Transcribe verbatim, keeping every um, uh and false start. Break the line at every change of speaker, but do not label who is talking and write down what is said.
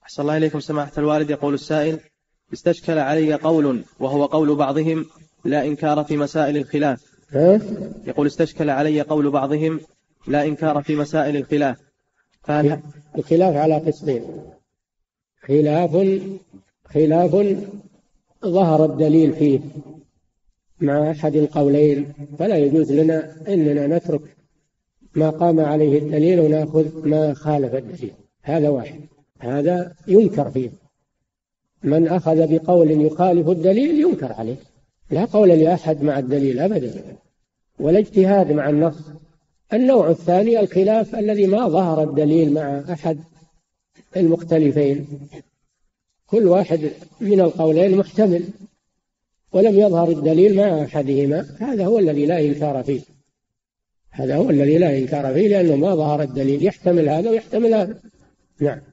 أحسن الله إليكم سماحة الوالد. يقول السائل: استشكل علي قول وهو قول بعضهم لا إنكار في مسائل الخلاف. يقول: استشكل علي قول بعضهم لا إنكار في مسائل الخلاف، فهل
الخلاف على قسمين: خلاف خلاف ظهر الدليل فيه مع أحد القولين، فلا يجوز لنا أننا نترك ما قام عليه الدليل ونأخذ ما خالف الدليل، هذا واحد، هذا ينكر فيه. من أخذ بقول يخالف الدليل ينكر عليه، لا قول لأحد مع الدليل أبدا، ولا اجتهاد مع النص. النوع الثاني الخلاف الذي ما ظهر الدليل مع أحد المختلفين، كل واحد من القولين محتمل ولم يظهر الدليل مع أحدهما، هذا هو الذي لا إنكار فيه، هذا هو الذي لا إنكار فيه، لأنه ما ظهر الدليل، يحتمل هذا ويحتمل هذا. نعم.